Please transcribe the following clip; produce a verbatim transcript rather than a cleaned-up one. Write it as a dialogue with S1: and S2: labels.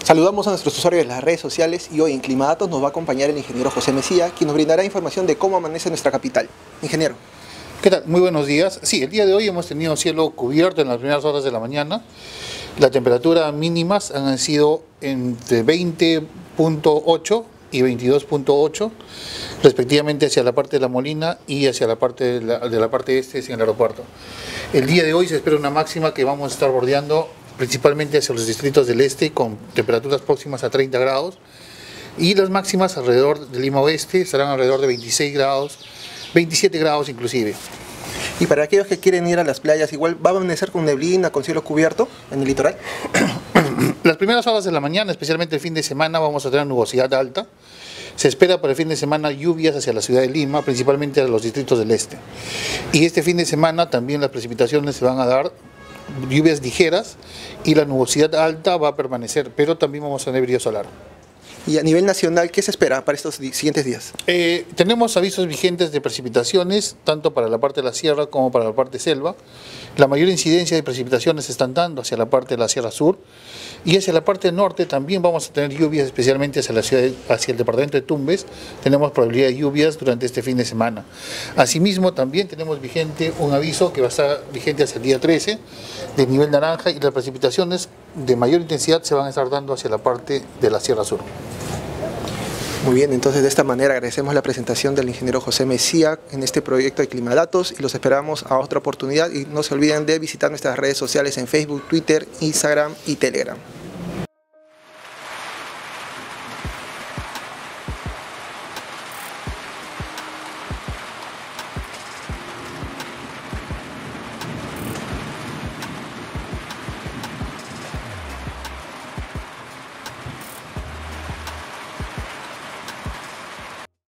S1: Saludamos a nuestros usuarios de las redes sociales y hoy en Climadatos nos va a acompañar el ingeniero José Mejía, quien nos brindará información de cómo amanece nuestra capital. Ingeniero.
S2: ¿Qué tal? Muy buenos días. Sí, el día de hoy hemos tenido cielo cubierto en las primeras horas de la mañana. Las temperaturas mínimas han sido entre veinte punto ocho y veintidós punto ocho, respectivamente hacia la parte de La Molina y hacia la parte de la, de la parte este en el aeropuerto. El día de hoy se espera una máxima que vamos a estar bordeando principalmente hacia los distritos del este con temperaturas próximas a treinta grados, y las máximas alrededor de Lima Oeste estarán alrededor de veintiséis grados, veintisiete grados inclusive.
S1: Y para aquellos que quieren ir a las playas, igual va a amanecer con neblina, con cielo cubierto en el litoral.
S2: Las primeras horas de la mañana, especialmente el fin de semana, vamos a tener nubosidad alta. Se espera para el fin de semana lluvias hacia la ciudad de Lima, principalmente a los distritos del este. Y este fin de semana también las precipitaciones se van a dar, lluvias ligeras, y la nubosidad alta va a permanecer, pero también vamos a tener brillo solar.
S1: Y a nivel nacional, ¿qué se espera para estos siguientes días?
S2: Eh, tenemos avisos vigentes de precipitaciones, tanto para la parte de la sierra como para la parte selva. La mayor incidencia de precipitaciones se están dando hacia la parte de la sierra sur, y hacia la parte norte también vamos a tener lluvias, especialmente hacia la ciudad, de, hacia el departamento de Tumbes. Tenemos probabilidad de lluvias durante este fin de semana. Asimismo, también tenemos vigente un aviso que va a estar vigente hasta el día trece, de nivel naranja, y las precipitaciones de mayor intensidad se van a estar dando hacia la parte de la sierra sur.
S1: Muy bien, entonces de esta manera agradecemos la presentación del ingeniero José Mejía en este proyecto de Climadatos y los esperamos a otra oportunidad, y no se olviden de visitar nuestras redes sociales en Facebook, Twitter, Instagram y Telegram.